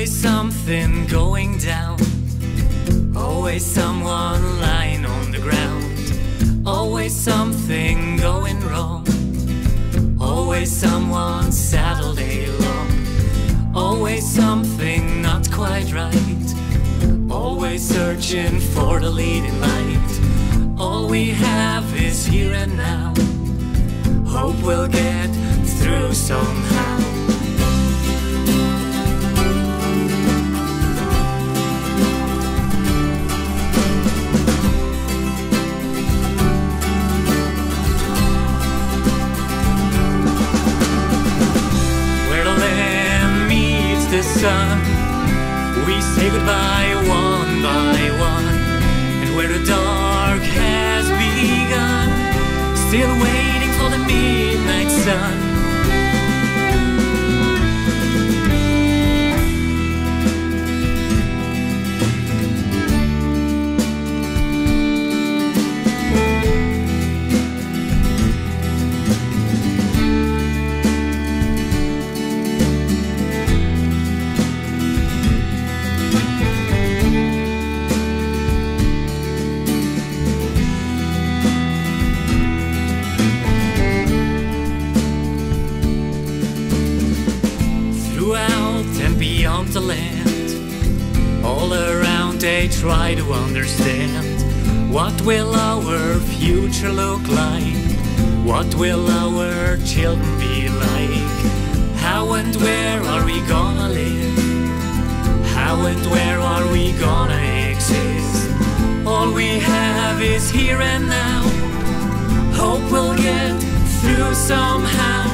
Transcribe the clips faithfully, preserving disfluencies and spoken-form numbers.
Always something going down, always someone lying on the ground, always something going wrong, always someone sad all day long, always something not quite right, always searching for the leading light. All we have is here and now, hope we'll get through somehow. The sun, we say goodbye one by one, and where the dark has begun, still waiting for the midnight sun. And beyond the land, all around they try to understand, what will our future look like, what will our children be like, how and where are we gonna live, how and where are we gonna exist. All we have is here and now, hope we'll get through somehow.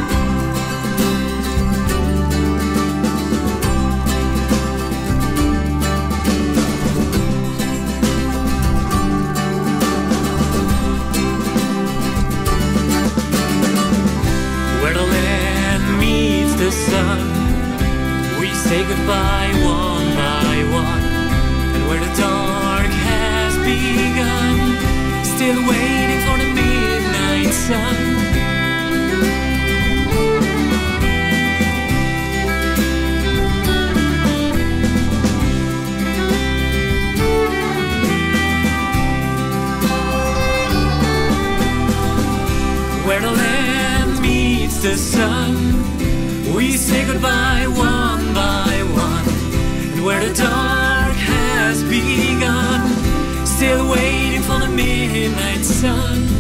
The sun, we say goodbye one by one, and where the dark has begun, still waiting for the midnight sun. Where the land meets the sun, we say goodbye one by one, and where the dark has begun, still waiting for the midnight sun.